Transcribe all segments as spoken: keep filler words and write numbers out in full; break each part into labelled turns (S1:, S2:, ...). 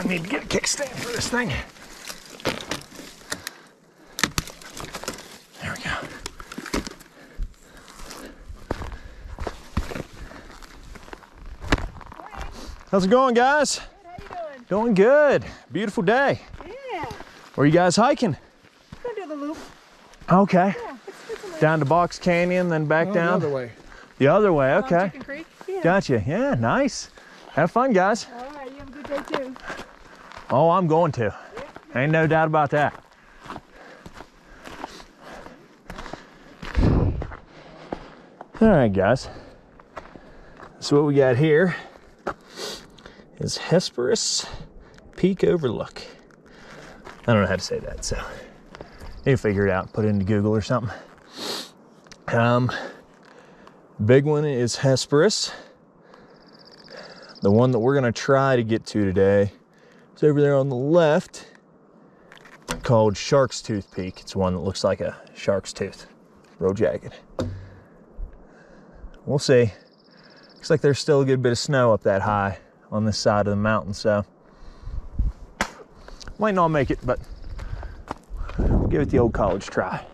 S1: I need to get a kickstand for this thing. There we go. How's it going, guys?
S2: Good, how you doing?
S1: Doing good. Beautiful day.
S2: Yeah.
S1: Where are you guys hiking?
S2: Gonna do the loop.
S1: Okay.
S2: Yeah, it's, it's a loop.
S1: Down to Box Canyon, then back
S3: Oh,
S1: down?
S3: the other way.
S1: The other way,
S2: Along
S1: okay.
S2: Chicken Creek. Yeah.
S1: Gotcha. Yeah, nice. Have fun, guys.
S2: All right, you have a good day too.
S1: Oh, I'm going to. Ain't no doubt about that. All right, guys. So what we got here is Hesperus Peak Overlook. I don't know how to say that, so you figure it out, put it into Google or something. Um, big one is Hesperus. The one that we're gonna try to get to today is over there on the left, called Shark's Tooth Peak. It's one that looks like a shark's tooth, real jagged. We'll see. Looks like there's still a good bit of snow up that high on this side of the mountain, so might not make it, but we'll give it the old college try.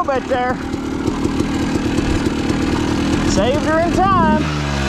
S1: bit there. Saved her in time.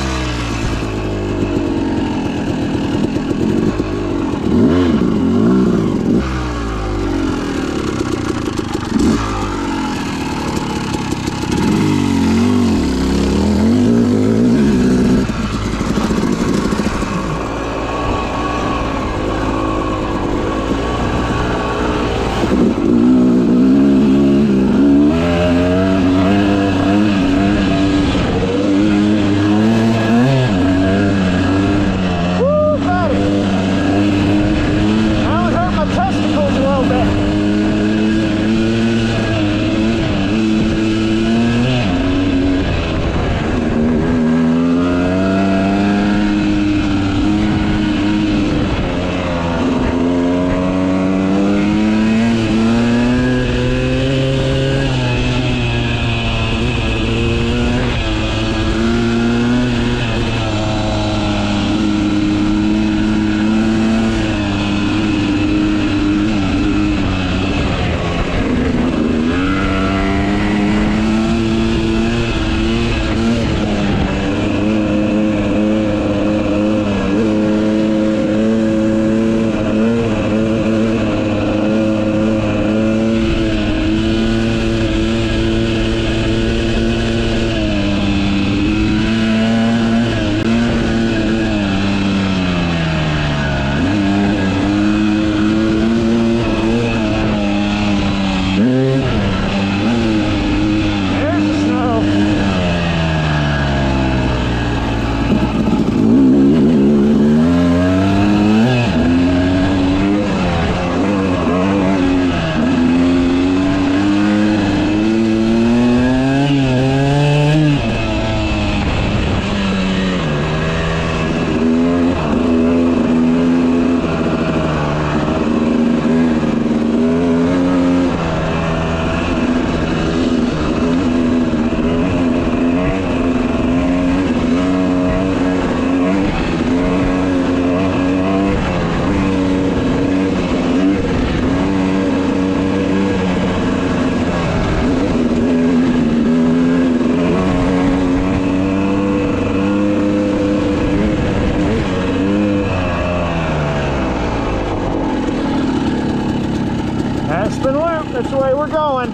S1: Aspen Loop, that's the way we're going.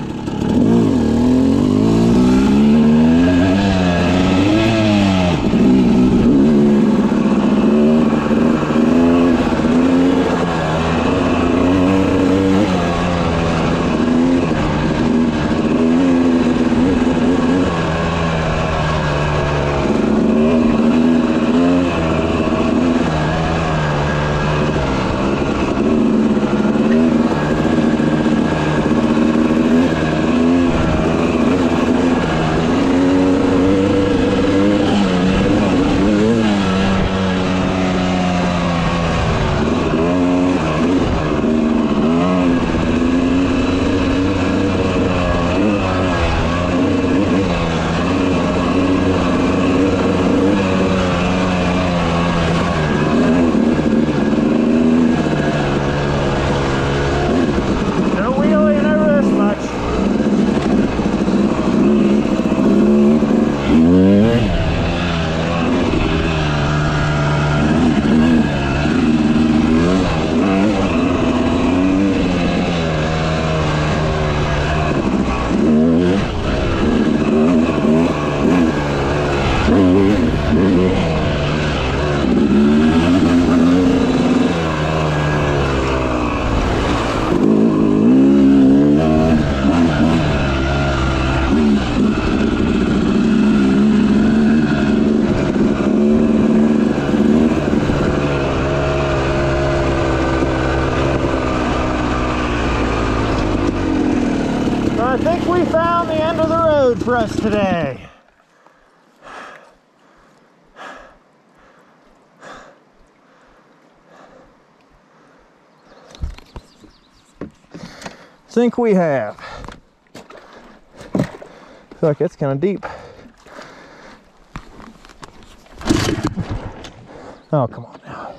S1: I think we found the end of the road for us today. Think we have. I feel like it's kind of deep. Oh, come on now.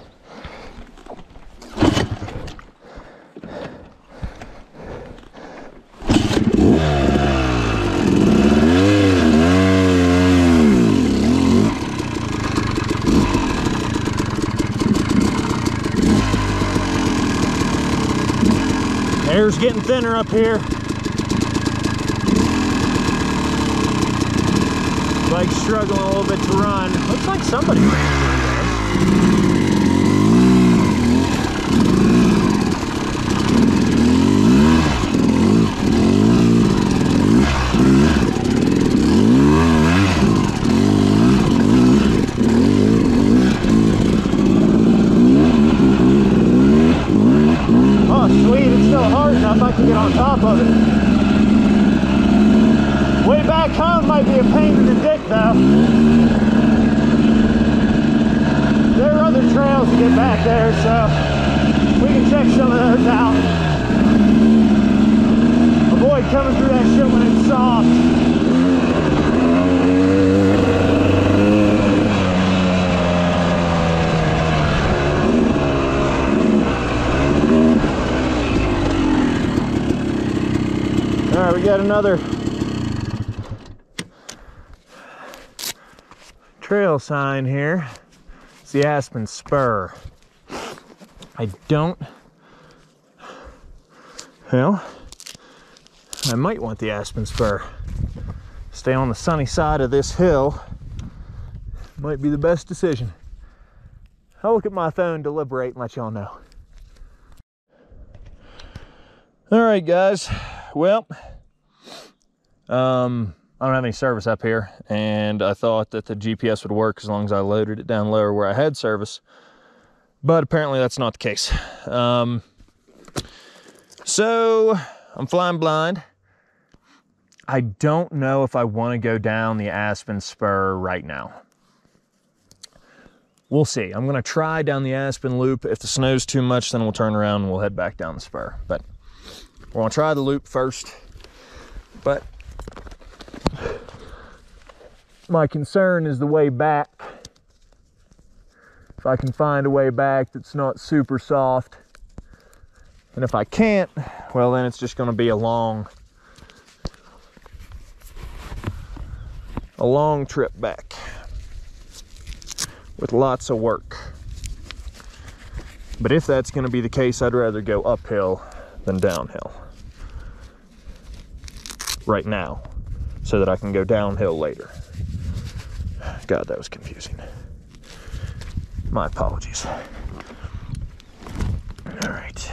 S1: Air's getting thinner up here. Bike's struggling a little bit to run. Looks like somebody ran through there. I can get on top of it. Way back home might be a pain in the dick though. There are other trails to get back there, so we can check some of those out. Avoid coming through that shit when it's soft. All right, we got another trail sign here. It's the Aspen Spur. I don't, well, I might want the Aspen Spur. Stay on the sunny side of this hill might be the best decision. I'll look at my phone, deliberate, and let y'all know. All right, guys. Well, um, I don't have any service up here, and I thought that the G P S would work as long as I loaded it down lower where I had service, but apparently that's not the case. Um, so I'm flying blind. I don't know if I want to go down the Aspen Spur right now. We'll see. I'm going to try down the Aspen loop. If the snow's too much, then we'll turn around and we'll head back down the Spur. But we're gonna try the loop first, but my concern is the way back. If I can find a way back that's not super soft, and if I can't, well then it's just gonna be a long, a long trip back with lots of work. But if that's gonna be the case, I'd rather go uphill than downhill right now, so that I can go downhill later. God, that was confusing. My apologies. All right.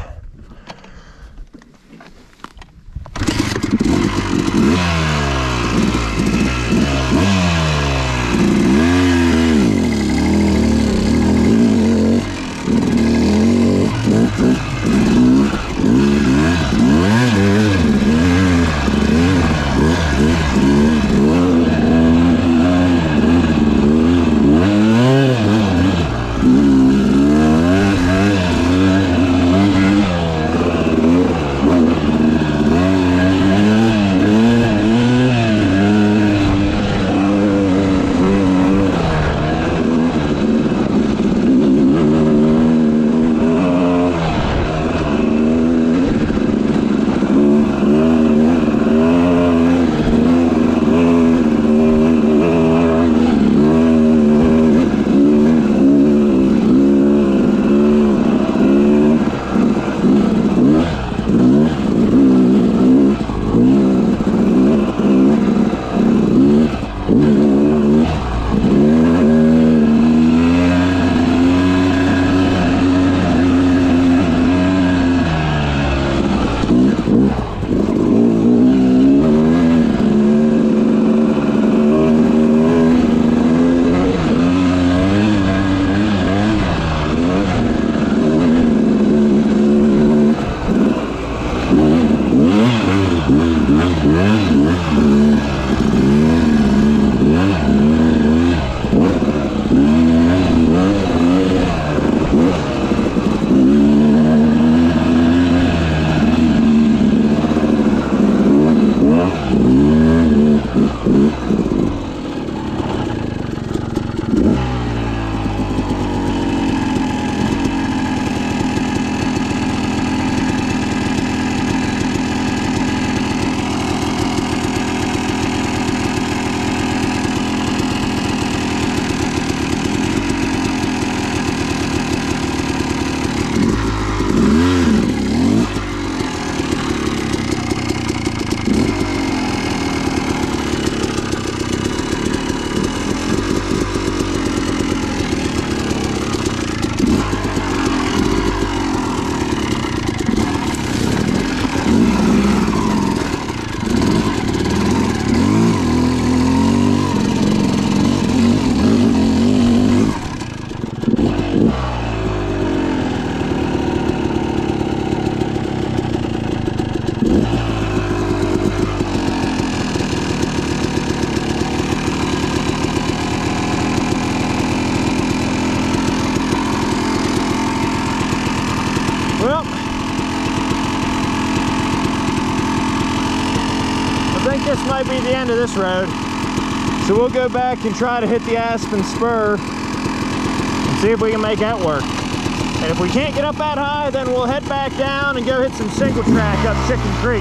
S1: might be the end of this road. So we'll go back and try to hit the Aspen Spur and see if we can make that work. And if we can't get up that high, then we'll head back down and go hit some single track up Chicken Creek.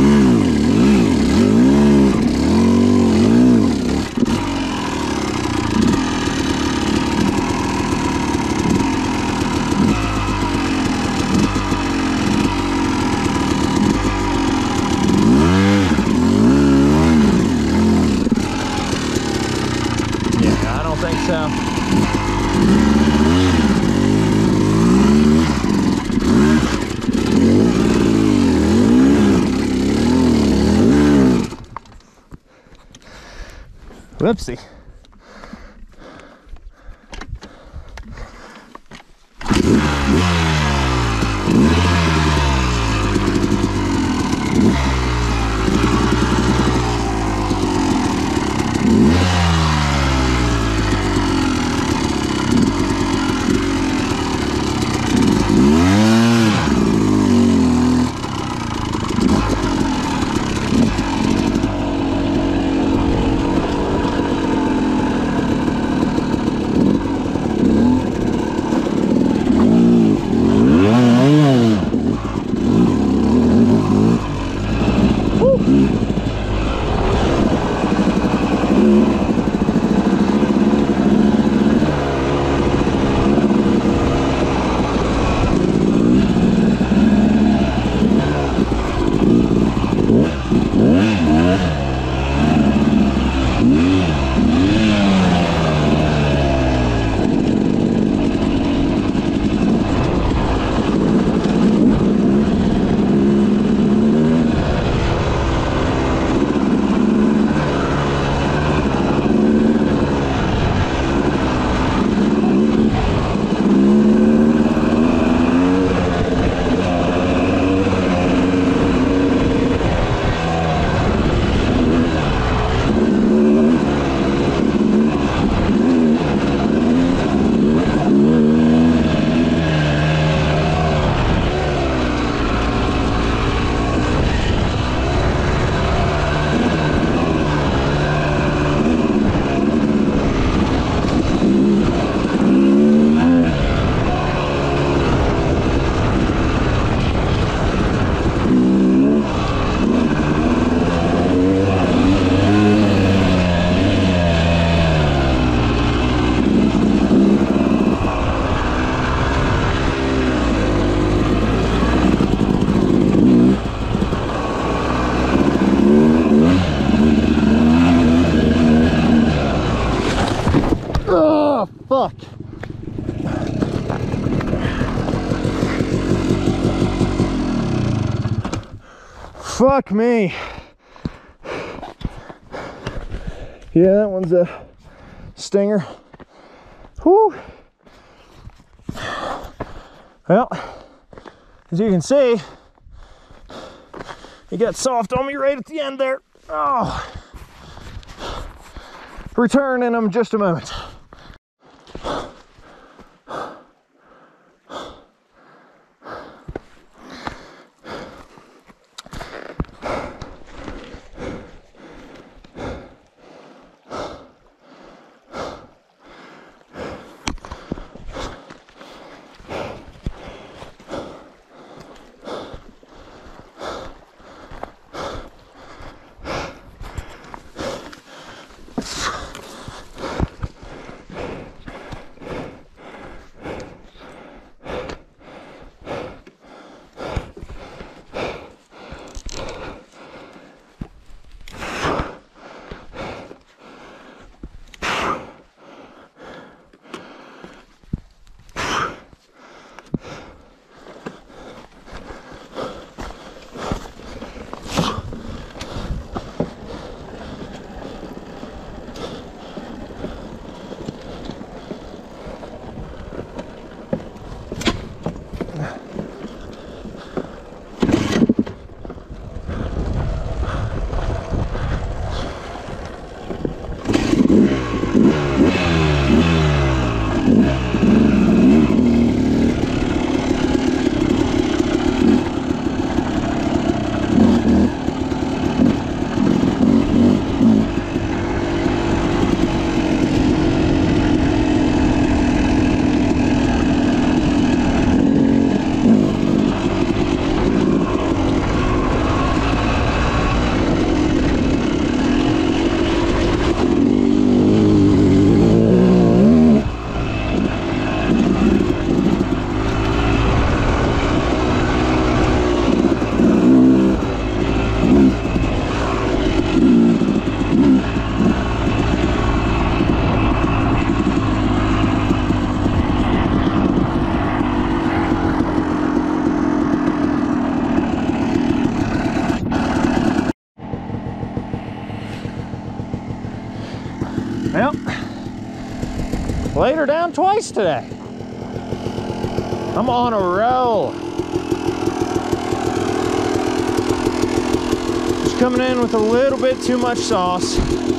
S1: Yeah, I don't think so. Whoopsie. Fuck. Fuck me. Yeah, that one's a stinger. Whew. Well, as you can see, he got soft on me right at the end there. Oh. Return in them just a moment. Well, laid her down twice today. I'm on a roll. Just coming in with a little bit too much sauce.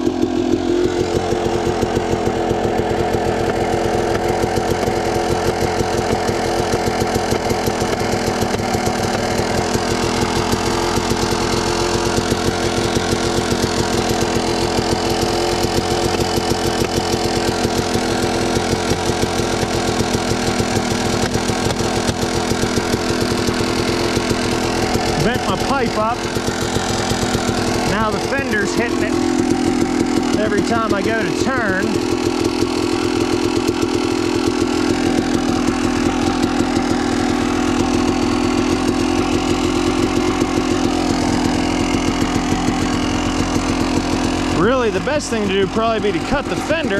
S1: Bent my pipe up. Now the fender's hitting it every time I go to turn. Really, the best thing to do would probably be to cut the fender,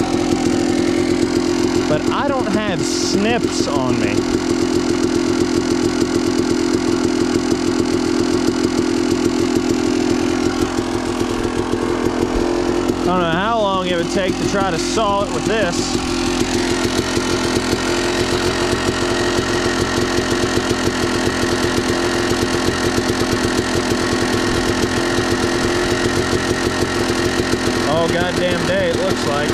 S1: but I don't have snips on me. I don't know how long it would take to try to saw it with this. All goddamn day it looks like.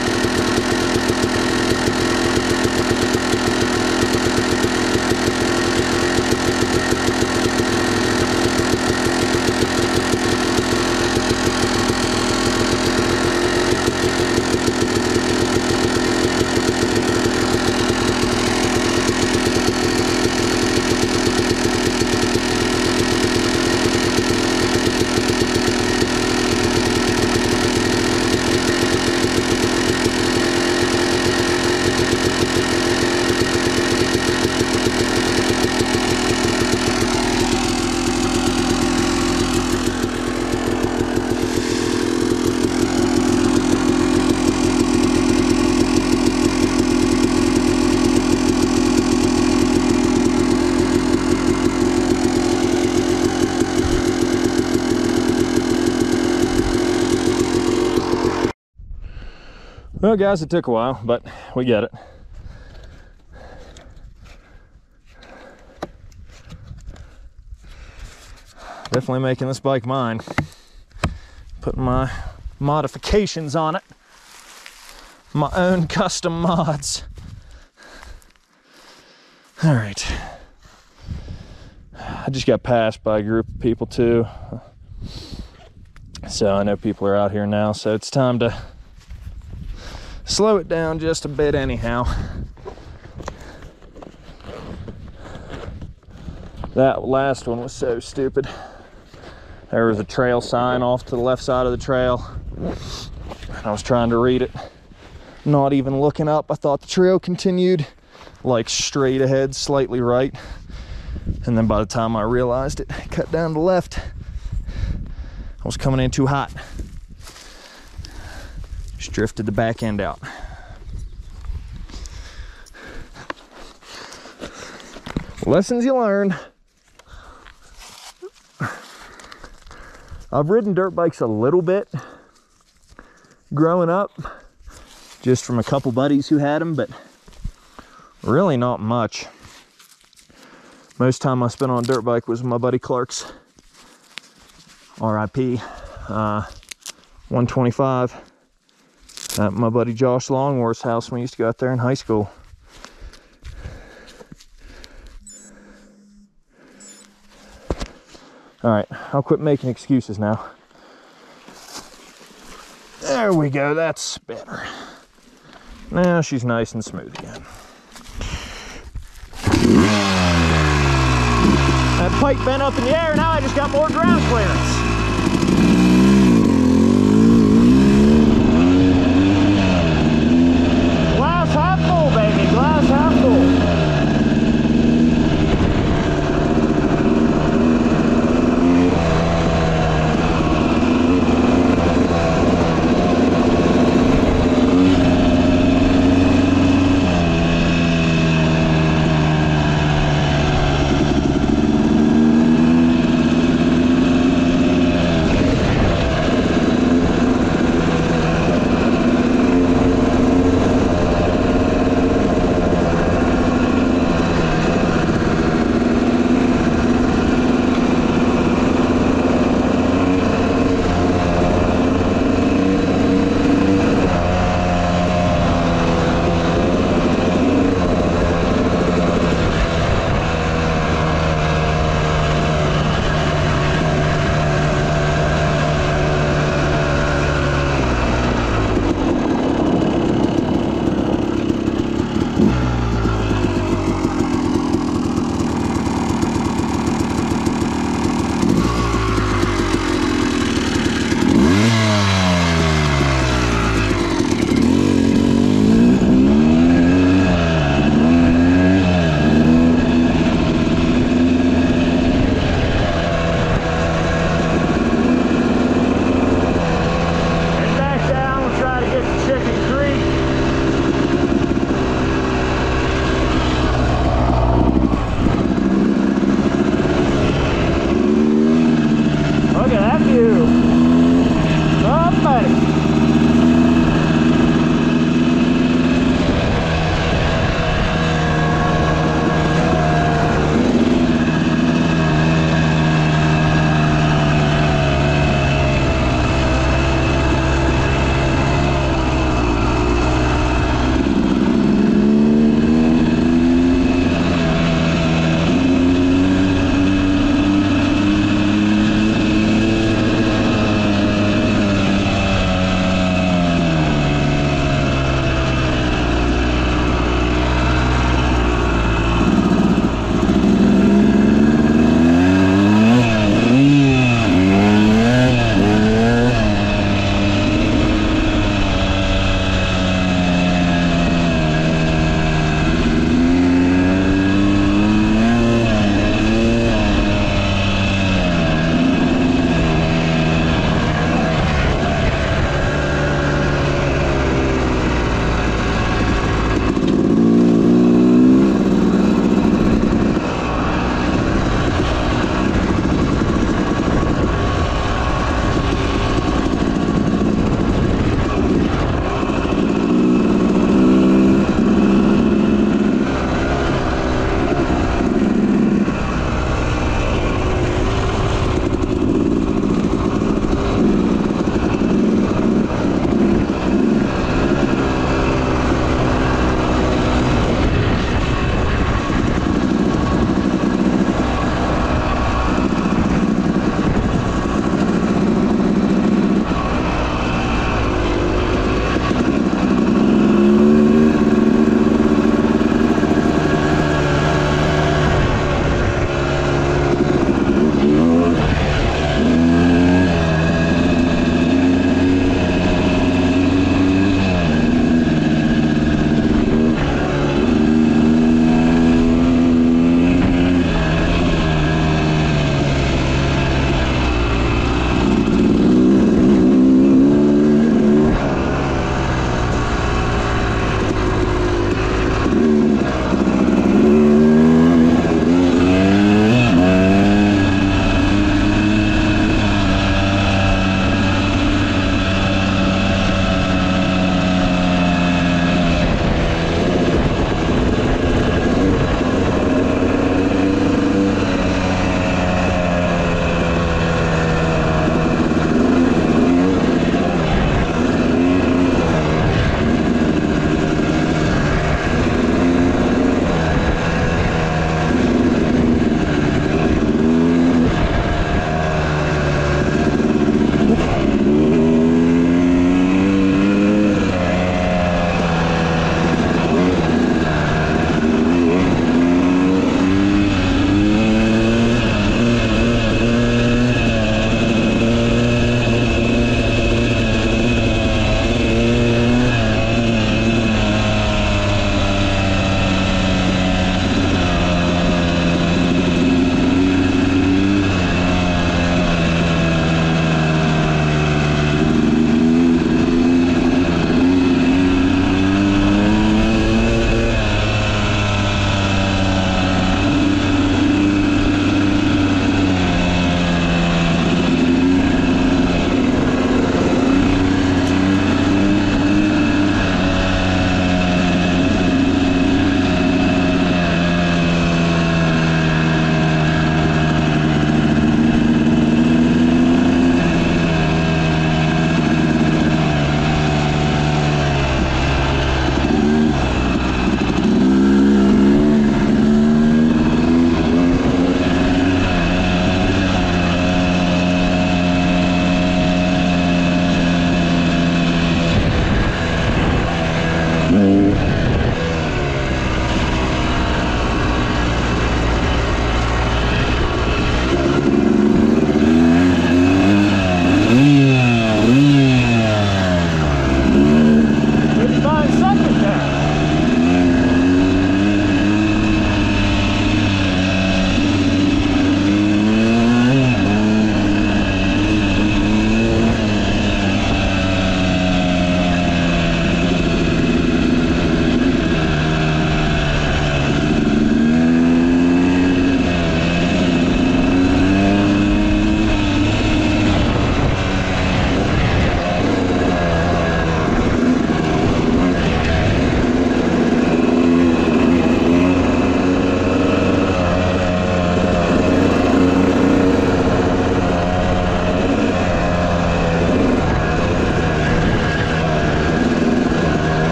S1: Well, guys, it took a while, but we get it. Definitely making this bike mine. Putting my modifications on it. My own custom mods. All right. I just got passed by a group of people too. So I know people are out here now, so it's time to slow it down just a bit anyhow. That last one was so stupid. There was a trail sign off to the left side of the trail. I was trying to read it, not even looking up. I thought the trail continued like straight ahead, slightly right. And then by the time I realized it, it cut down to the left. I was coming in too hot. Just drifted the back end out. Lessons you learn. I've ridden dirt bikes a little bit growing up, just from a couple buddies who had them, but really not much. Most time I spent on a dirt bike was my buddy Clark's R I P uh, one twenty-five at my buddy Josh Longworth's house when we used to go out there in high school. All right, I'll quit making excuses now. There we go, that's better. Now she's nice and smooth again. That pipe bent up in the air, now I just got more ground clearance. Glass half full, baby, glass half full.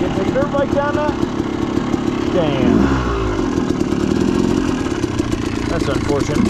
S1: Can't take a dirt bike down that? Damn. That's unfortunate.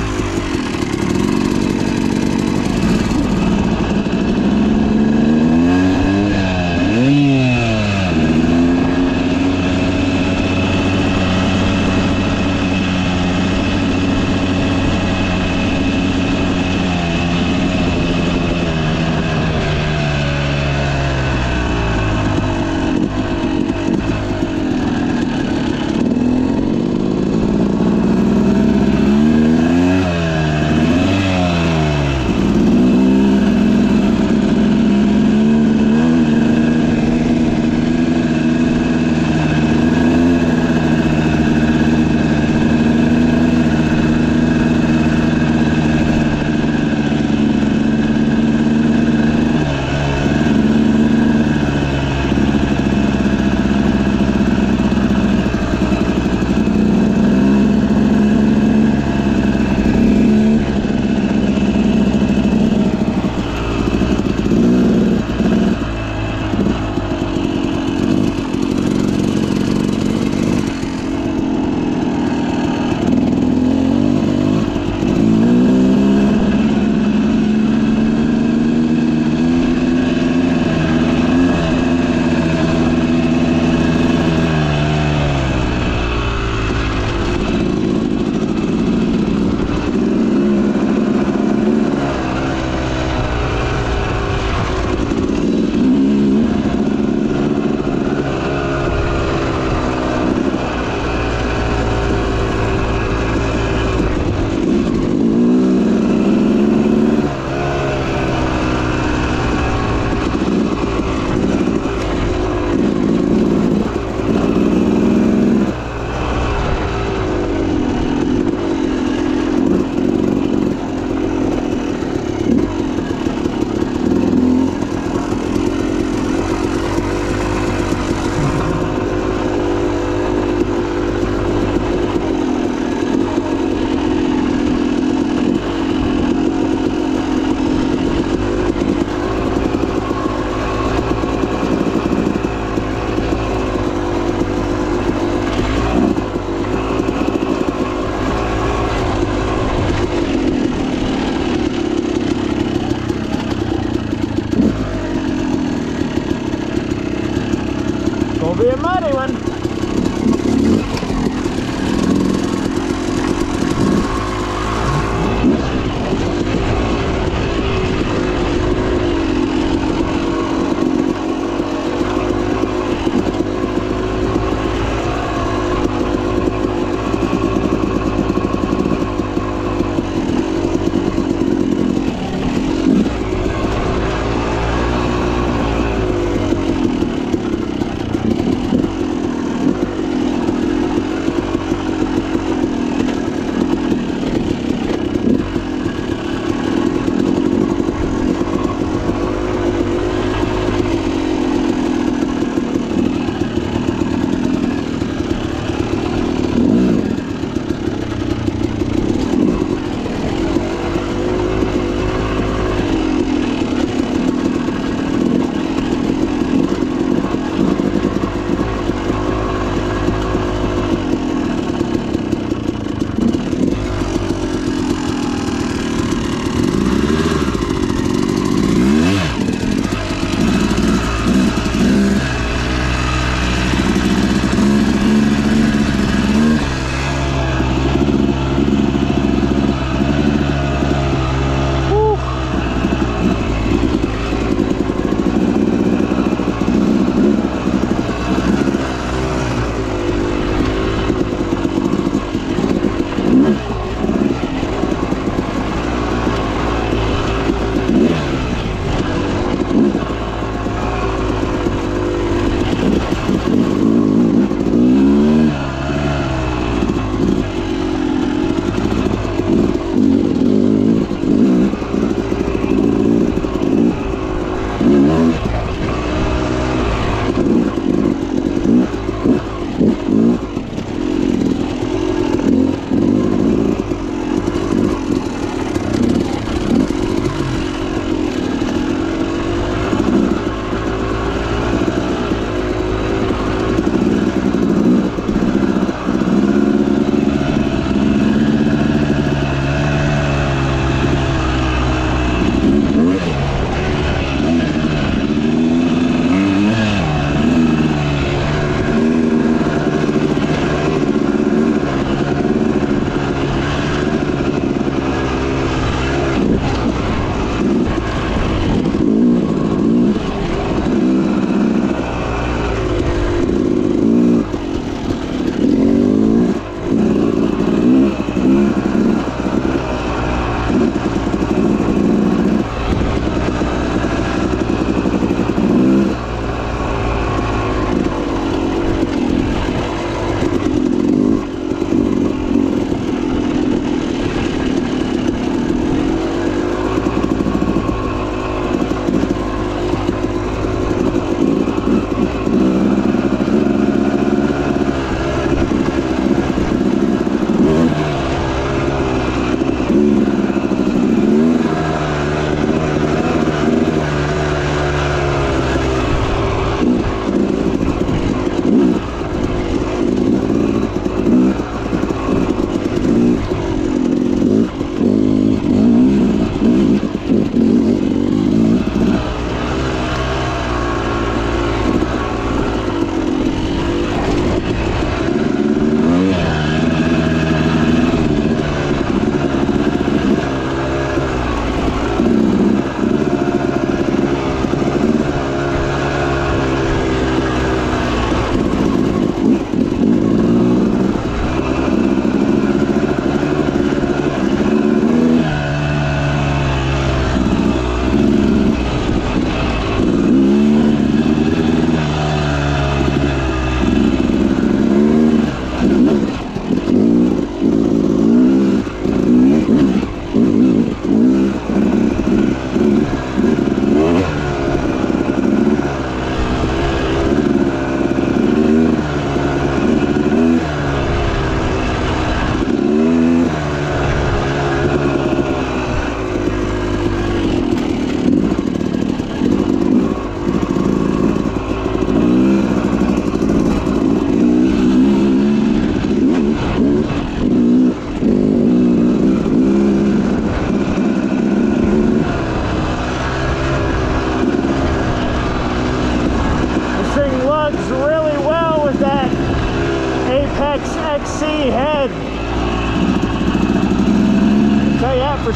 S1: Will be a muddy one.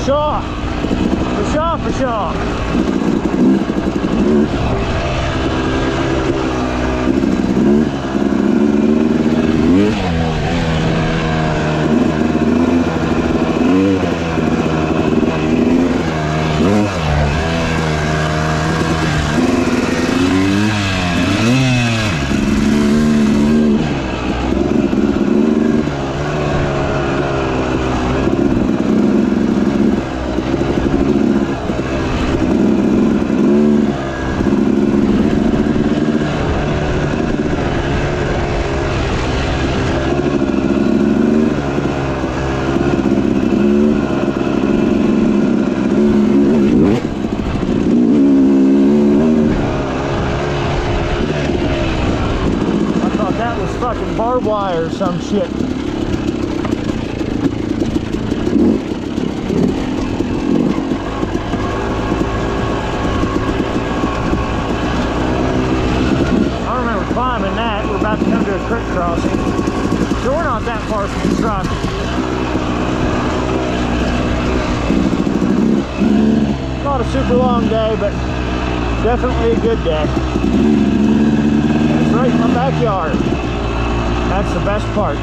S1: sure. For sure, for sure. Fucking barbed wire or some shit. I remember climbing that. We're about to come to a creek crossing. So we're not that far from the truck. Not a super long day, but definitely a good day. It's right in my backyard. That's the best part.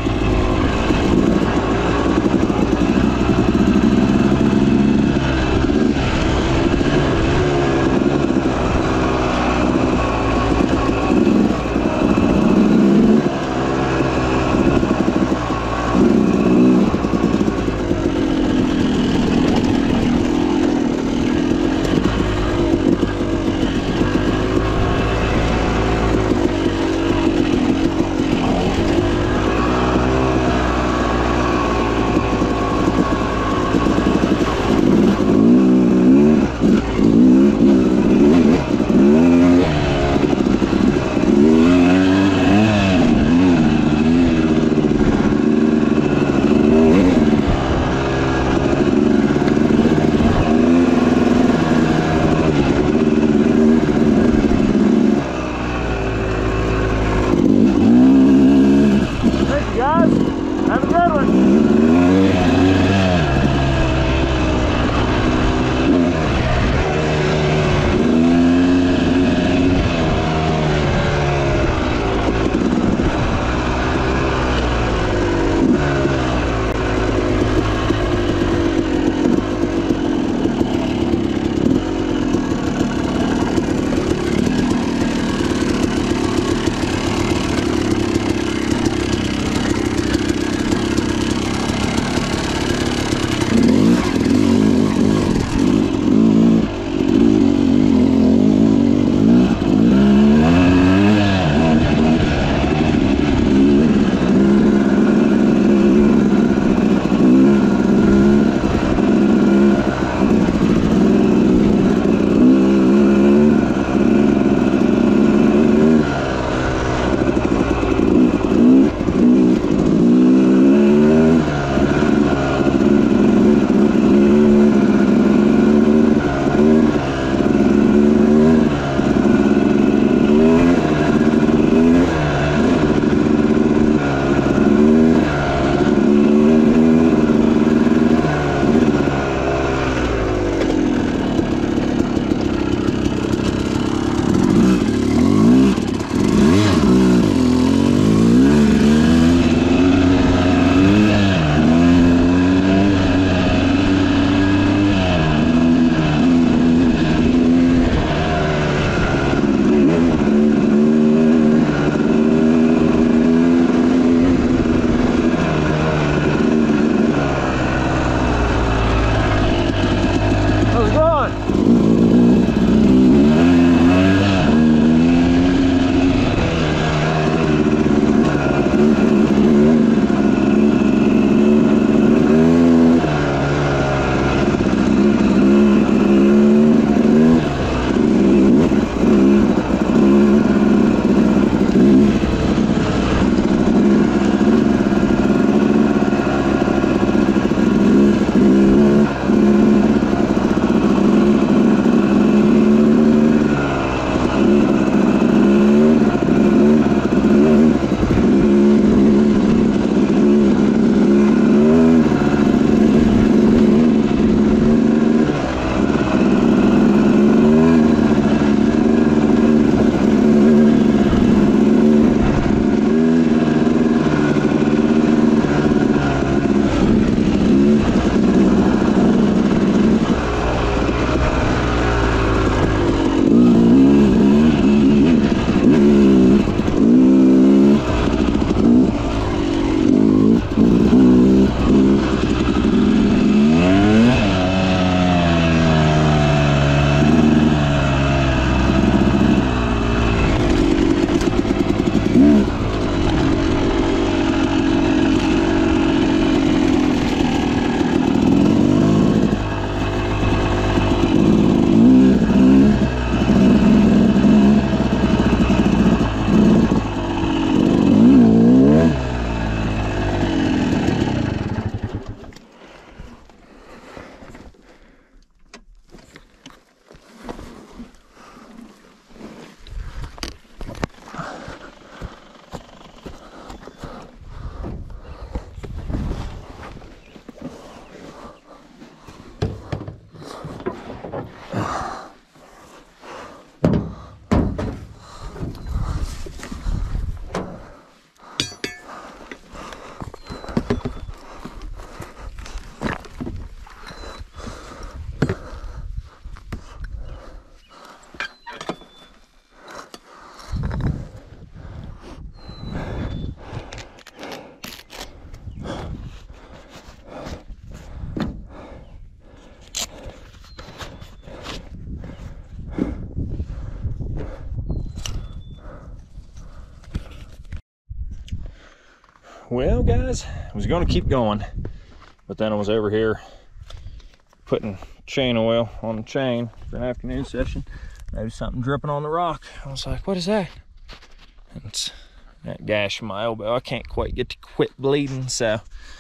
S1: Well, guys, I was going to keep going, but then I was over here putting chain oil on the chain for an afternoon session. Noticed something dripping on the rock. I was like, what is that? And it's that gash in my elbow. I can't quite get to quit bleeding, so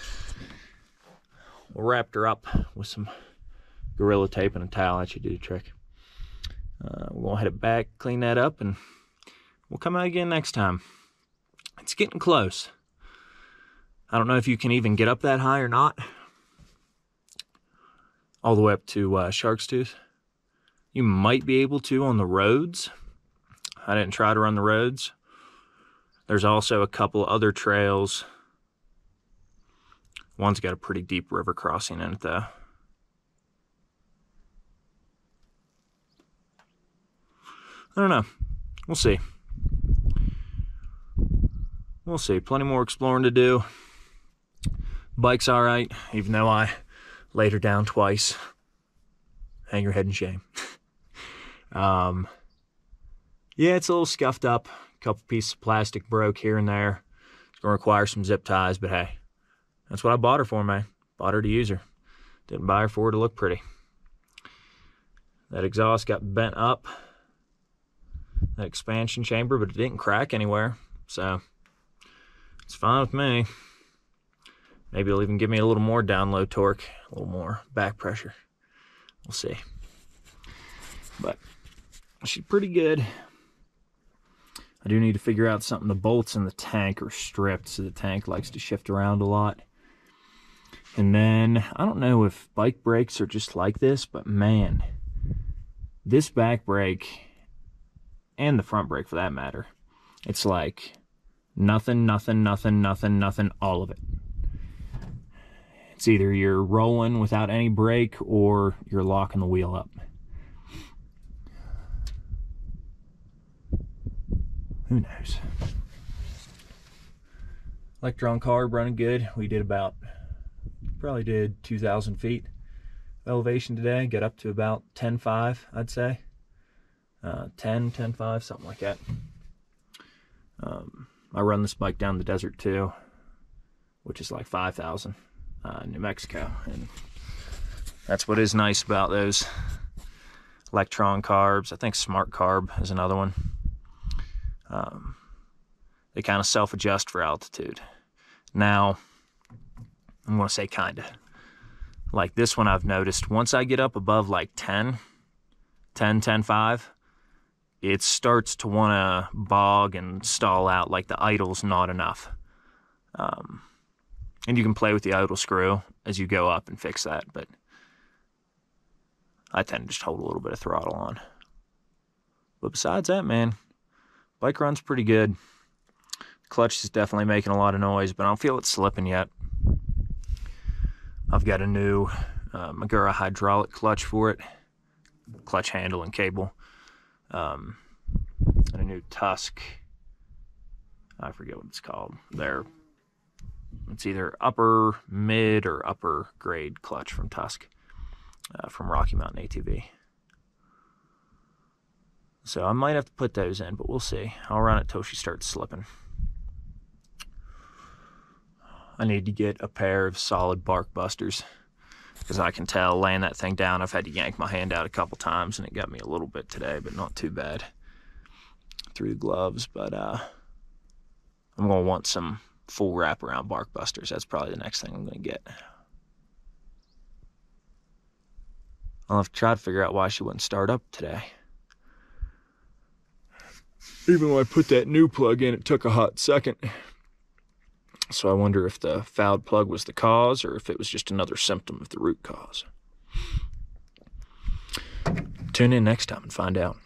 S1: we wrapped her up with some Gorilla Tape and a towel. That should do the trick. Uh, we're gonna head it back, clean that up, and we'll come out again next time. It's getting close. I don't know if you can even get up that high or not. All the way up to uh, Shark's Tooth. You might be able to on the roads. I didn't try to run the roads. There's also a couple other trails. One's got a pretty deep river crossing in it though. I don't know. We'll see. We'll see. Plenty more exploring to do. Bike's all right, even though I laid her down twice. Hang your head in shame. um, yeah, it's a little scuffed up. A couple pieces of plastic broke here and there. It's going to require some zip ties, but hey, that's what I bought her for, man. Bought her to use her. Didn't buy her for her to look pretty. That exhaust got bent up. That expansion chamber, but it didn't crack anywhere. So, it's fine with me. Maybe it'll even give me a little more download torque, a little more back pressure. We'll see. But she's pretty good. I do need to figure out something. The bolts in the tank are stripped, so the tank likes to shift around a lot. And then, I don't know if bike brakes are just like this, but man, this back brake, and the front brake for that matter, it's like nothing, nothing, nothing, nothing, nothing, all of it. It's either you're rolling without any brake or you're locking the wheel up. Who knows? Electron carb running good. We did about, probably did two thousand feet elevation today. Got up to about ten five, I'd say. Uh, ten, ten five, something like that. Um, I run this bike down the desert too, which is like five thousand. Uh, New Mexico, and that's what is nice about those electron carbs. I think Smart Carb is another one. Um, they kind of self-adjust for altitude. Now, I'm going to say kind of. Like this one I've noticed, once I get up above like ten, ten, ten five, it starts to want to bog and stall out, like the idle's not enough. Um, And you can play with the idle screw as you go up and fix that, but I tend to just hold a little bit of throttle on. But besides that, man, bike runs pretty good. Clutch is definitely making a lot of noise, but I don't feel it slipping yet. I've got a new uh, Magura hydraulic clutch for it, clutch handle and cable, um, and a new Tusk. I forget what it's called. They're It's either upper, mid, or upper grade clutch from Tusk, uh, from Rocky Mountain A T V. So I might have to put those in, but we'll see. I'll run it till she starts slipping. I need to get a pair of solid bark busters, because I can tell laying that thing down, I've had to yank my hand out a couple times, and it got me a little bit today, but not too bad through the gloves. But uh, I'm going to want some full wraparound bark busters. That's probably the next thing I'm going to get. I'll have to try to figure out why she wouldn't start up today. Even when I put that new plug in, it took a hot second. So I wonder if the fouled plug was the cause, or if it was just another symptom of the root cause. Tune in next time and find out.